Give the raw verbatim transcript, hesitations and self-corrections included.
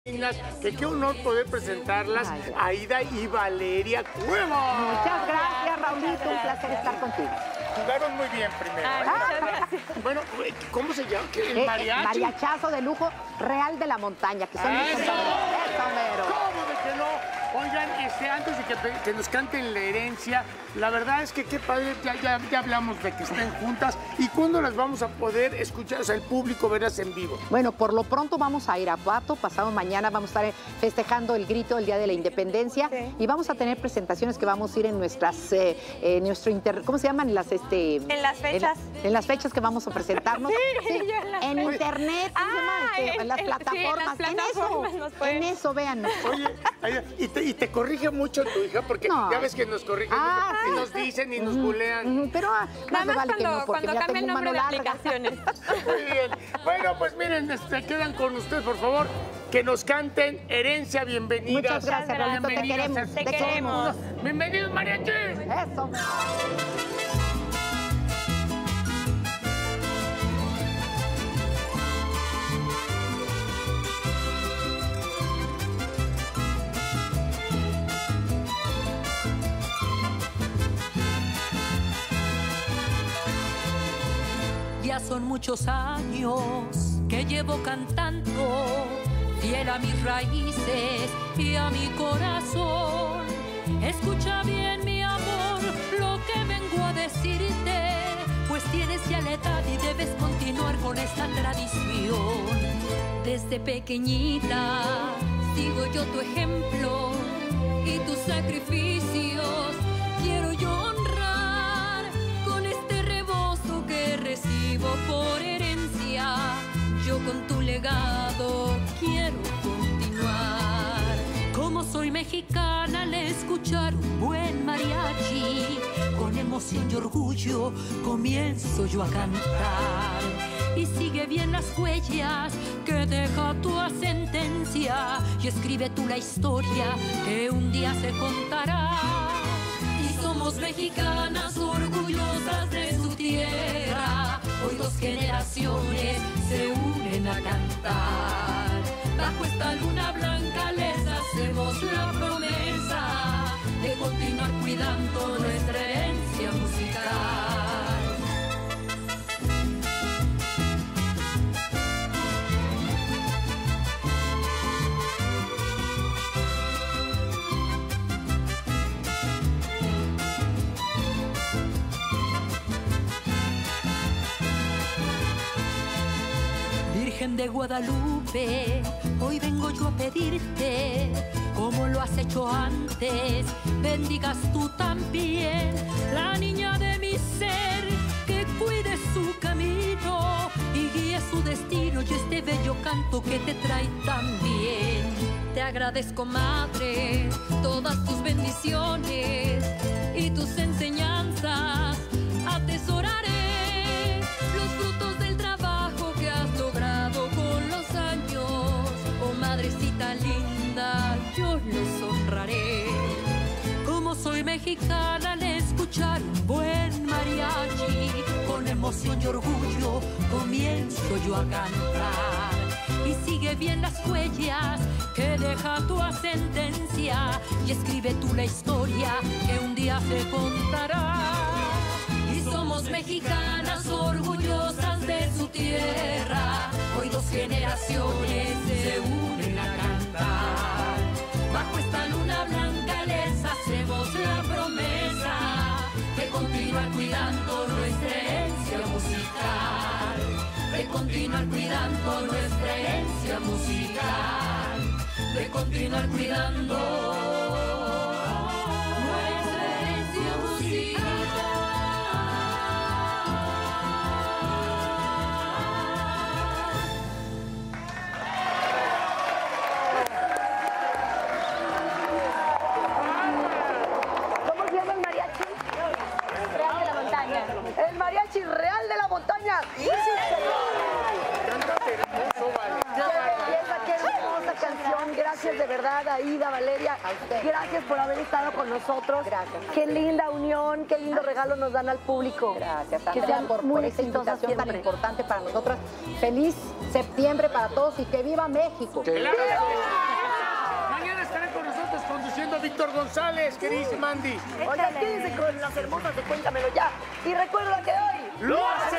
Que qué honor poder presentarlas, Ay, Aida y Valeria Cuevas. Muchas gracias, Raulito, un placer estar contigo. Jugaron muy bien primero. Ay, muchas gracias. Bueno, ¿cómo se llama? ¿El Eh, mariachi? Mariachazo de lujo Real de la Montaña, que son ¡Eso! mis compañeros. ¡Eso, mero! ¿Cómo de que no? Oigan, este, antes de que, que nos canten la herencia, la verdad es que qué padre, ya, ya, ya hablamos de que estén juntas. ¿Y cuándo las vamos a poder escuchar, o sea, el público verlas en vivo? Bueno, por lo pronto vamos a Irapuato, pasado mañana vamos a estar festejando el grito del Día de la Independencia, sí. Y vamos a tener presentaciones que vamos a ir en nuestras, eh, eh, nuestro inter, ¿cómo se llaman? Las, este, en las fechas. En, en las fechas que vamos a presentarnos. Sí, sí, en, las en internet, ah, en, en, en las en, plataformas, sí, en, las plataformas en eso, en eso, vean. Oye, y te, y te corrige mucho tu hija, porque no. Ya ves que nos corrigen, ah, y sí. Nos dicen y nos uh-huh, bulean. Uh-huh, pero ah, nada más vale cuando, que no, cuando cambia el nombre de aplicaciones. Muy bien. Bueno, pues miren, se este, quedan con ustedes, por favor, que nos canten Herencia. Bienvenidas. Muchas gracias, Rolando, te queremos. Te, te queremos. Bienvenidos, mariachi. Eso. Ya son muchos años que llevo cantando, fiel a mis raíces y a mi corazón. Escucha bien, mi amor, lo que vengo a decirte, pues tienes ya la edad y debes continuar con esta tradición. Desde pequeñita sigo yo tu ejemplo y tus sacrificios quiero yo honrar con este rebozo que recibo por herencia. Yo con tu legado quiero continuar. Como soy mexicana, al escuchar un buen mariachi, con emoción y orgullo comienzo yo a cantar. Y sigue bien las huellas que deja tu sentencia, y escribe tú la historia que un día se contará. Y somos mexicanas orgullosas de su tierra, hoy dos generaciones se unen a cantar. Bajo esta luna blanca les hacemos la promesa de continuar cuidando nuestra herencia musical. Virgen de Guadalupe, hoy vengo yo a pedirte, como lo has hecho antes, bendigas tú también la niña de mi ser, que cuide su camino y guíe su destino, y este bello canto que te trae tan bien. Te agradezco, madre, todas tus bendiciones y tus enseñanzas, atesoraré los frutos del trabajo que has logrado con los años. Oh, madrecita linda, yo los honraré. Como soy mexicana, al escuchar un buen mariachi, con emoción y orgullo comienzo yo a cantar. Y sigue bien las huellas que deja tu sentencia, y escribe tú la historia que un día se contará. Y somos mexicanas orgullosas de su tierra, hoy dos generaciones se unen a cantar. Bajo esta luna blanca les hacemos la promesa de continuar cuidando nuestra herencia musical, de continuar cuidando nuestra herencia musical, de continuar cuidando nuestra herencia musical. ¿Cómo se llama el mariachi? Real de la Montaña. El mariachi Real de la Montaña. ¡Sí, señor! Cántate hermoso, vale. ¡Qué belleza, qué hermosa canción! gracias de verdad, Aida, Valeria. A usted. Gracias por haber estado con nosotros. Gracias. Qué linda unión, qué lindo regalo nos dan al público. Gracias, Que Andrea, sean por, muy por esta exitosas invitación tan siempre. importante para nosotras. Feliz septiembre para todos y que viva México. Claro que sí. Mañana estará con nosotros conduciendo Víctor González, quéridísima Mandy. Oigan, quédense con las hermosas de Cuéntamelo Ya. Y recuerda que hoy... ¡Lo hacemos!